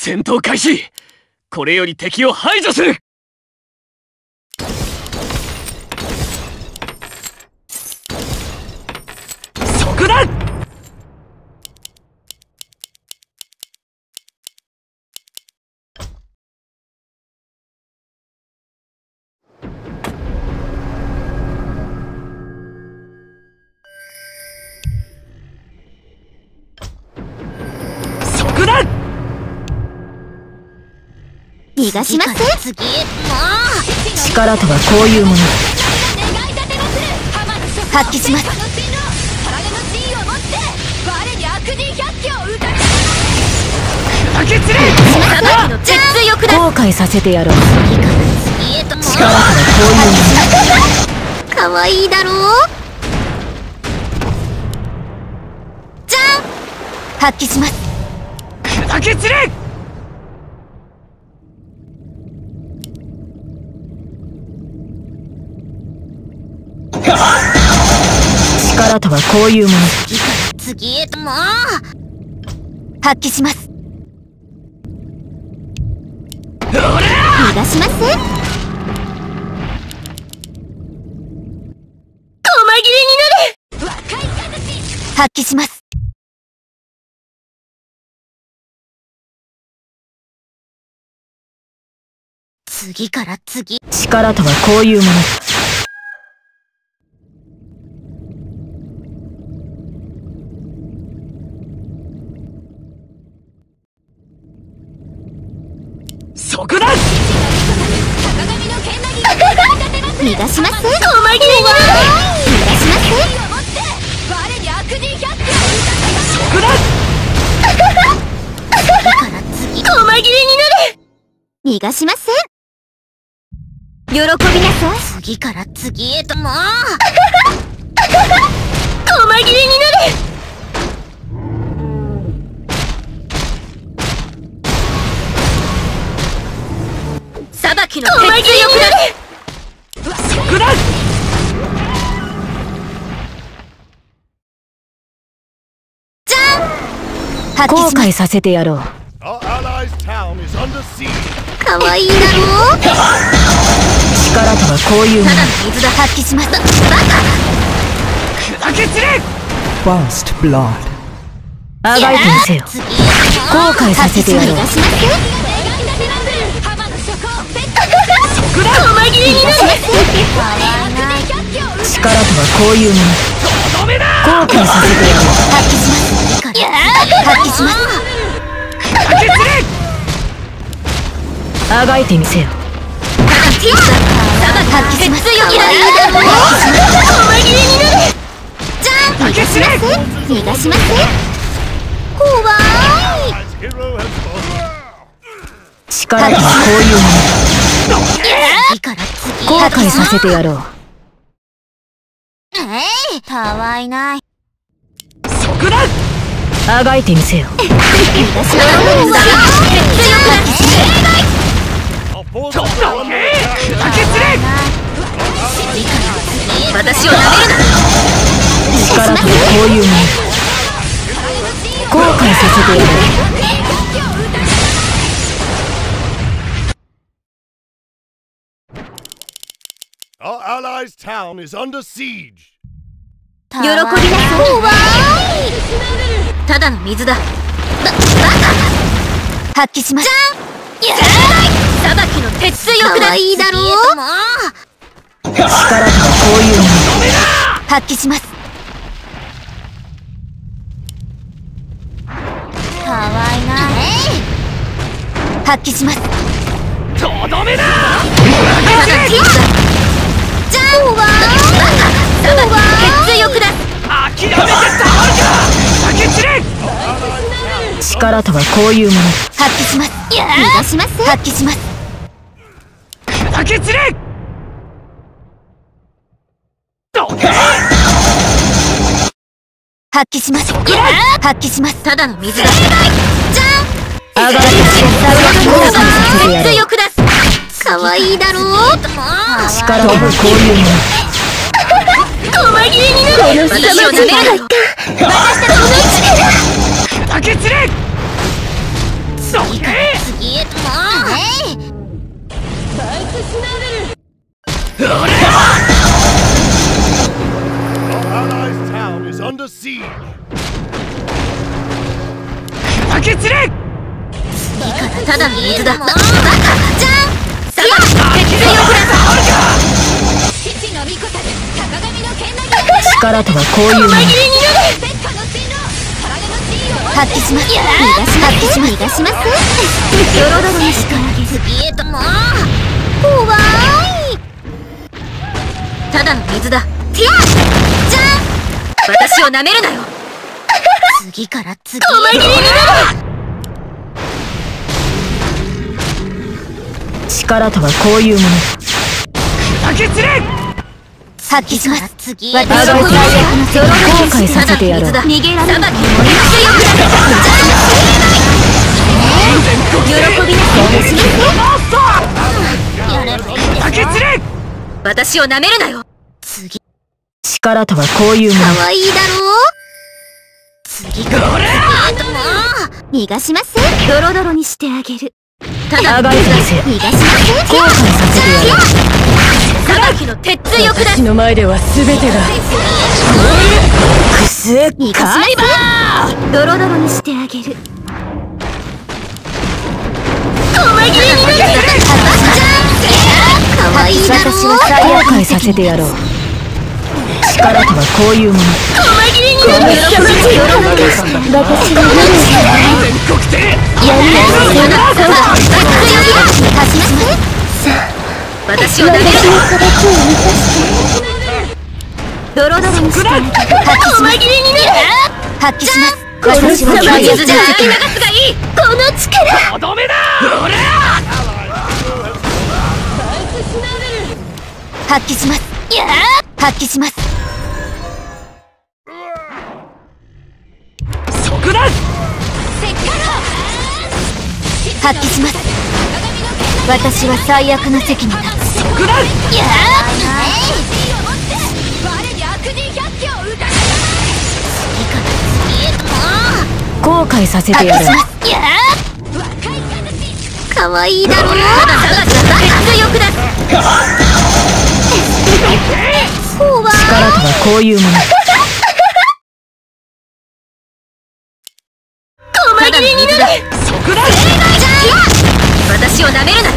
戦闘開始。これより敵を排除する。そこだ。そこだ。 逃がしません。 力とはこういうもの。 発揮します。 砕け散れ。 後悔させてやろう。力とはこういうもの。 かわいいだろう。じゃん発揮します。 砕け散れ。 力とはこういうもの。 次へとも発揮します。逃がしません。細切れになれ。発揮します。次から次。 力とはこういうもの。 そこだ。 逃がしません。細切れになれ。逃がしません。 そこだ。 次から次。細切れになれ。逃がしません。喜びなさい。次から次へとも細切れになれ。裁きの鉄槌よくなれ。 そこだ。 じゃん後悔させてやろう。 かわいいだろう。 力とはこういうもの。 ただの水だ。発揮しました。バカ。 砕け散れ。 First blood。 あがいてみせよ。後悔させてやろう。 逃がしません。 そこだ。 細切れになれ。 力とはこういうもの。 とどめだ。 後悔させてやろう。 発揮します。発揮します。 砕け散れ。 あがいてみせよ。 発揮します。細切れになれ。じゃん逃がしません。逃がしません。怖い。 力とはこういうもの。 次から次。 後悔させてやろう。 たわいない。 そこだ。 あがいてみせよ。 逃がしません。 砕け散れ。 私を舐めるな。 力とはこういうもの。後悔させてやろう。 Our allies' town is under siege. 喜びなさい。怖い。ただの水だ。バカ。発揮します。じゃん裁きの鉄槌をくだ。かわいいだろう。 力とはこういうもの。 発揮します。かわいない。発揮します。 とどめだ。 じゃんバカ。鉄槌をくだ。 諦めてたまるか。砕け散れ。 力とはこういうもの。 発揮します。逃がします。発揮します。 砕け散れ。 発揮します。発揮します。ただの水だ。じゃんあがいてみせよ。後悔させてやろう。 鉄槌をくだ。かわいいだろう。 力とはこういうもの。 細切れになる。私を舐めるな。私たちの砕け散れ。そけ。 allies' town is under siege. 負け散れ。 ただの水だ。バカじゃん。さあ、敵をくれ。父の御子たる坂上の剣投げ。 力とはこういうもの。 発揮します。逃がします。ドロドロにしてあげる。次へともう怖い。ただの水だ。じゃん。私を舐めるなよ。次から次へ。細切れになる。 力とはこういうもの。 負け散れ。 発揮します。私後悔させてやろう。 逃げられない。喜びなさい。 負け散れ。 私を舐めるなよ。次。 力とはこういうもの。 可愛いだろう。次から次へとも逃がしません。ドロドロにしてあげる。ただ長い先生、 逃がしません。 後悔させてやろう。 裁きの鉄槌を下す。 私の前では全てがくすっ逃がしません。ドロドロにしてあげる。細切れになる。可愛いだろう。 私は後悔させてやろう。力とはこういうもの。 細切れになる。 私は全国で私を舐める。ドロドロにしてあげる。細切れになる。発揮します。私は水で受け流すがいい。この力。 とどめだ。 発揮します。発揮します。 そこだ。 発揮します。私は最悪の席に立つ。 そこだ。 後悔させてやろう。 かわいいだろう。ただ鉄強くだ。怖い。 力とはこういうもの。 細切れになる。 そこだ。 私を舐めるな。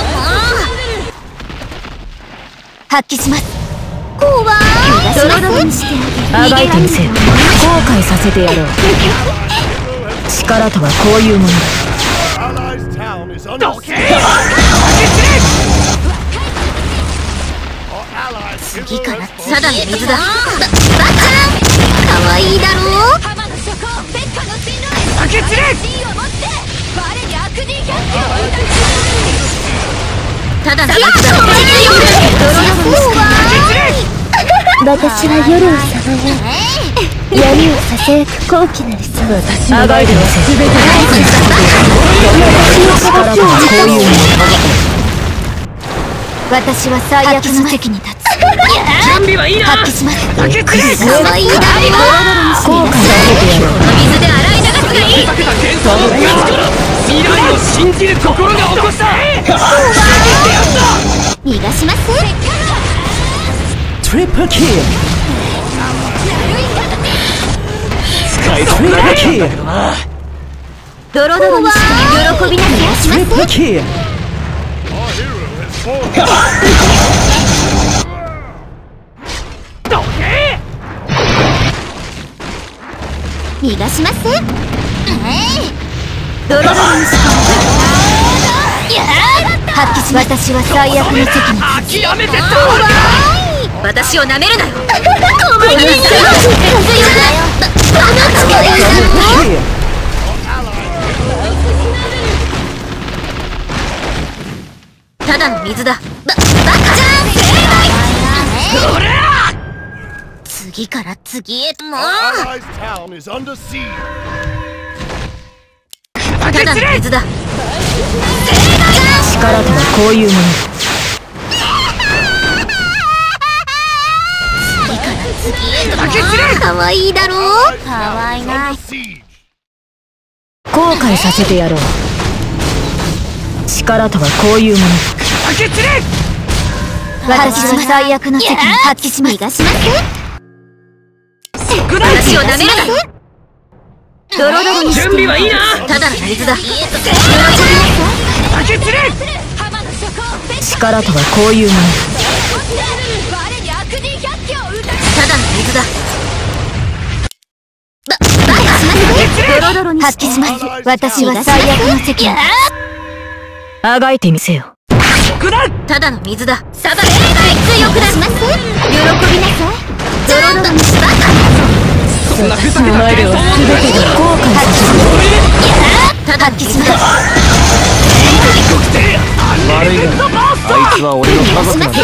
発揮します。怖い。ドロドロにしてあがいてみせよ。後悔させてやろう。力とはこういうもの。 Allies' town is under どけ。 siege. 負け散れ。 Our allies' 次から hero has ただの水だ。バカ。かわいいだろう。 負け散れ。 ただの水だ。 私は夜をさまよ闇をささやく高貴なる様。 あがいてみせ。全てが力とはこういうもの。 私は最悪の席に立つ。 準備はいいな。 発揮します。 負け散れ。 かわいいだろう。 後悔させてやろう。 水で洗い流すがいい。 かけた幻想のガチから未来を信じる心が起こした。 逃がしません。 トリプルキル。 使いどころないんだけどな。 ドロドロにして喜びながらしません。 キル。 Our hero has fallen. どけ。 逃がしません。ドロドロにして発揮します。私は最悪の席に諦めてた。 私を舐めるなよ。細切れになる。ただの水だ。バカじゃん。次から次へとも Our allies' town is under siege. ただの水だ。 力とはこういうもの。 かわいいだろう。 Our allies' town is under siege. 後悔させてやろう。力とはこういうもの。 負け散れ。 私は最悪の責任発揮します。逃がしません。私を舐めるな。ドロドロにして。 準備はいいな。 ただの水だ。 力とはこういうもの。 ただの水だ。ドロドロに発揮します。私は最悪の責任。 あがいてみせよ。 ただの水だ。サバ強くなります。喜びなさい。ドロドロにしバカ。 お前では全てが後悔させる。 ただの水だ。 悪いがあいつは俺の家族なんだ。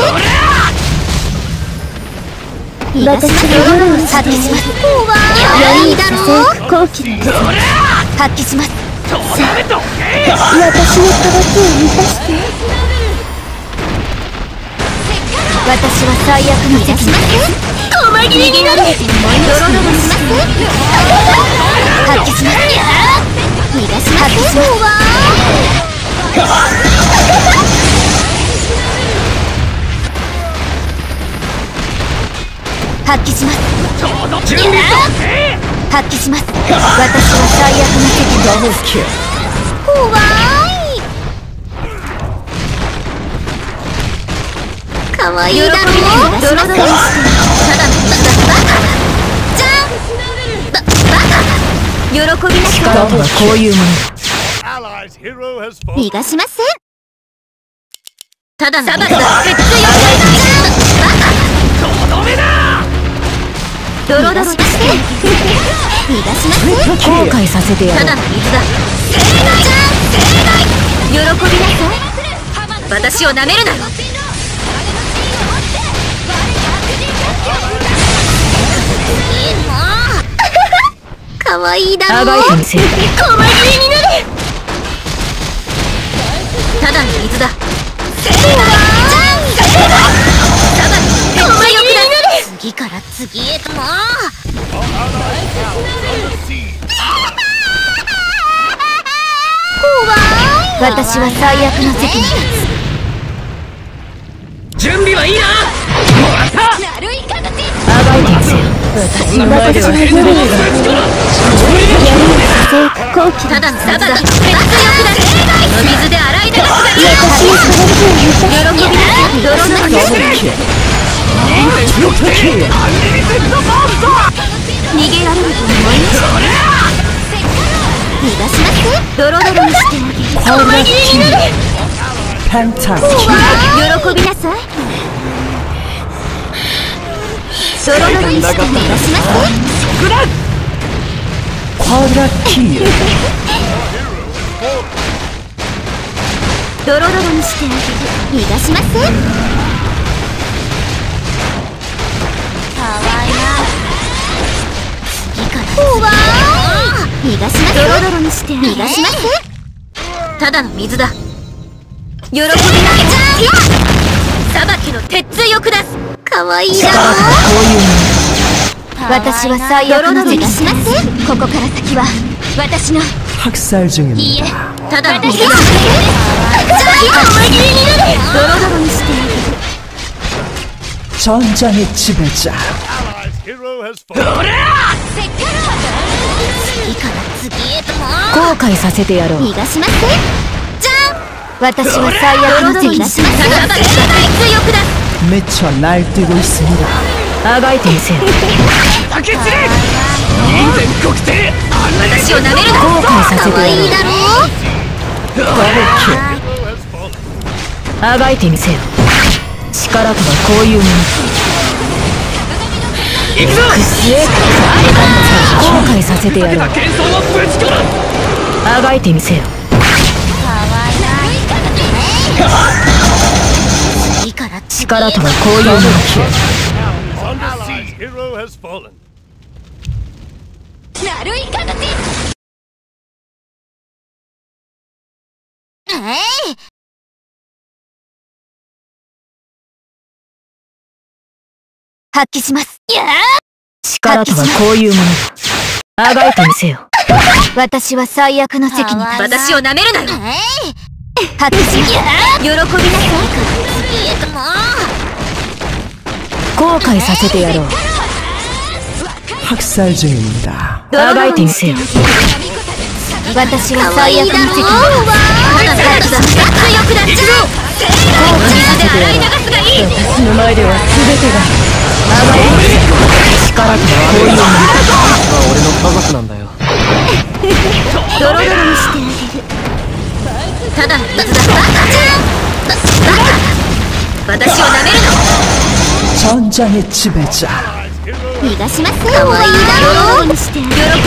私が夜を発揮します。 闇にさせ高貴なる発揮します。 私の渇きを満たして私は最悪の責任。細切れになる。ドロドロします。発揮します。逃がします。発揮します。発揮します。私は最悪の責任。怖い。可愛いだろ。ドロドロして。ただの水だ。バカ。じゃん。バカ。喜びなさい。 力とはこういうもの。 逃がしません。ただの水だ。ドロドロして。逃がしません。 後悔させてやる。 ただの水だ。喜びなさい。私を舐めるなよ。かわいいだろ。 あがいてみせよ。 細切れになる。ただの水だ。次から次へとも。私は最悪の責任。 準備はいいな。もらった。 あがいてみせよ。 私は夜を高貴ただのサバだ。水で洗い流すがいい。 私の渇きを満た喜びな泥の逃げられると思いました。逃がします。ドロドロにしてあげる。細切れになる。喜びなさい。ドロドロにして逃がします。ドロドロにしてあげる。逃がしません。かわいいな。次から怖い。逃がしません。ドロドロにしてあげる。逃がしません。ただの水だ。喜びなさい。裁きの鉄槌を下す。かわいいだろ。私は最悪の責任。ここから先は私の。いいえ、ただの水だ。細切れになる。ドロドロにしてあげる。 전장의 지배자. 次から次へとも後悔させてやろう。 逃がしません。じゃん。私は最悪の責任。強くだ。 미쳐 날뛰고 있습니다. あがいてみせよ。 私を舐めるな。 後悔させてやろう。 可愛いだろ。 あがいてみせよ。力とはこういうもの。 行くぞ。 後悔させてやろう。あがいてみせよ。力とはこういうもの。 発揮します。 力とはこういうもの。あがいてみせよ。 私は最悪の責任。私を舐めるなよ。発揮します。喜びなさい。次へとも後悔させてやろう。 학살 중입니다. あがいてみせよ。 私は最悪の責任。ただ勝つだ。強くなっちゃう。 後悔させてやろう。私の前では全てがあがいてみせよ。力とはこういうもの。 俺の家族なんだよ。 ドロドロにしてあげる。ただの水だ。バカ。私を舐めるの。 전장의 지배자. 逃がします。かわいいだろう。喜びなさい。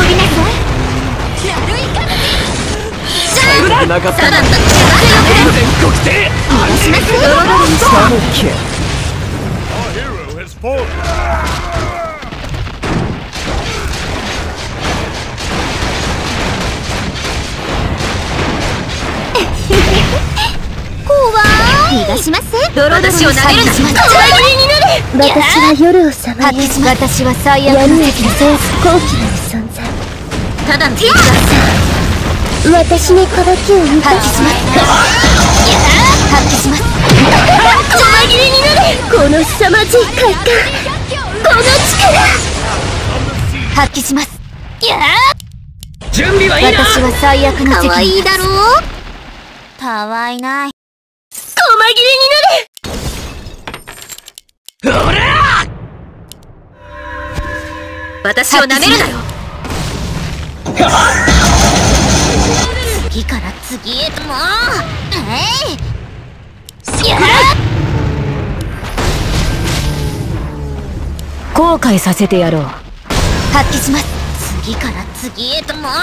なかったただの全国制。 逃がします。ドロドロにして 더블킬. Our hero has fallen. 逃がします。ドロドロにしてあげる。 私は夜をさまよい私は最悪闇をの敵だ。 支え不幸気なる存在。 ただの敵だ。 私の渇きを満たし発揮します。発揮します。細切れになれ。 この凄まじい快感、この力。 発揮します。 準備はいいな。 私は最悪の敵だ。かわいいだろう。たわいない。細切れになれ。 ほら。 私を舐めるなよ。次から次へとも後悔させてやろう。 発揮します。次から次へとも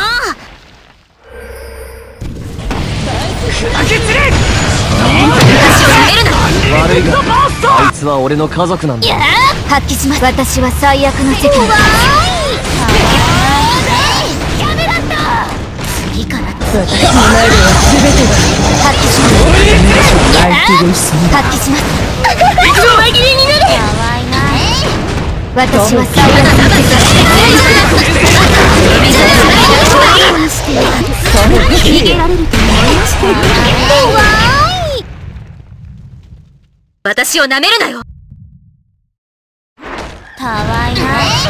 砕け散れ。 私を舐めるな。 悪いがあいつは俺の家族なんだ。 発揮します。私は最悪の責任。次から私の前では全てが発揮します。 날뛰고 있습니다. 発揮します。細切れになれ。私は最悪の敵だ。逃げられると思いました。怖い。私を舐めるなよ。たわいない。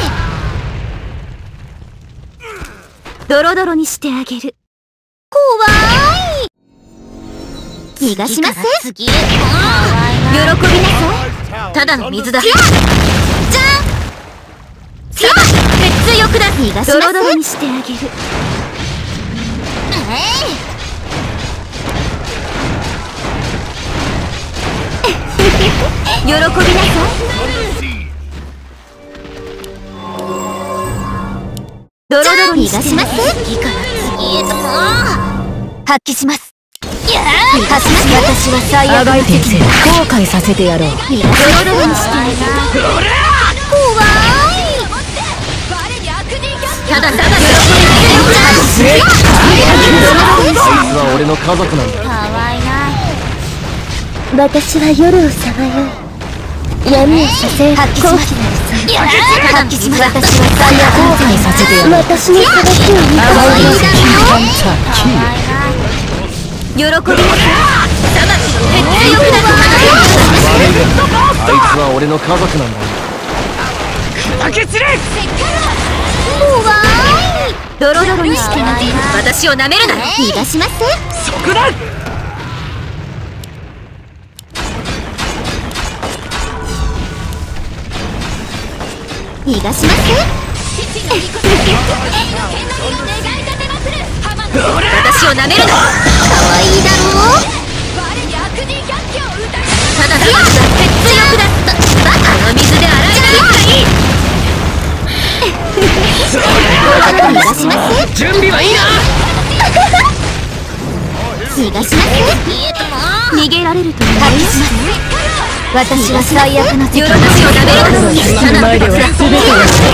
ドロドロにしてあげる。怖い。逃がします。喜びなさい。ただの水だ。じゃん。鉄強くだ。逃がします。ドロドロにしてあげる。喜びなさい。ドロドロにしてあげる。次から次へとも発揮します。私は最悪の敵だ。 後悔させてやろう。 ドロドロにしてあげる。怖い。ただただ喜びなさい。 あいつは俺の家族なんだ。 かわいない。 私は夜をさまよい闇を支え不幸気なる存在。 発揮します。私は最悪後の敵悔させてやろう。 私の渇きを満た可愛いだろう。 전차키. 喜びなさい。魂の鉄強くなる。 あいつは俺の家族なんだ。砕け散れ。 怖い。ドロドロにしてあげる。私を舐めるな。逃がします。 そこだ。 逃がします。私を舐めるな。可愛いだろう。ただ鉄強くだった。バカの水で洗い流したい。逃がします。 準備はいいな。 逃がします。逃げられると思います。私は最悪の敵だ。私を舐めるな。 私の前では全てが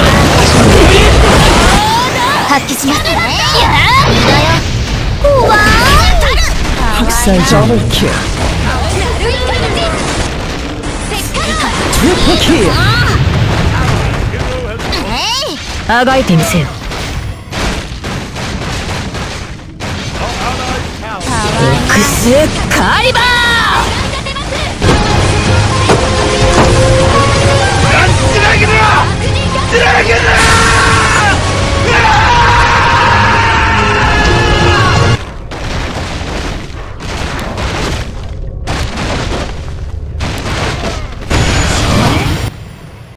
発揮します。いや怖い。 학살 더블킬. 트리플킬. あがいてみせよ。エクスカリバー。 げる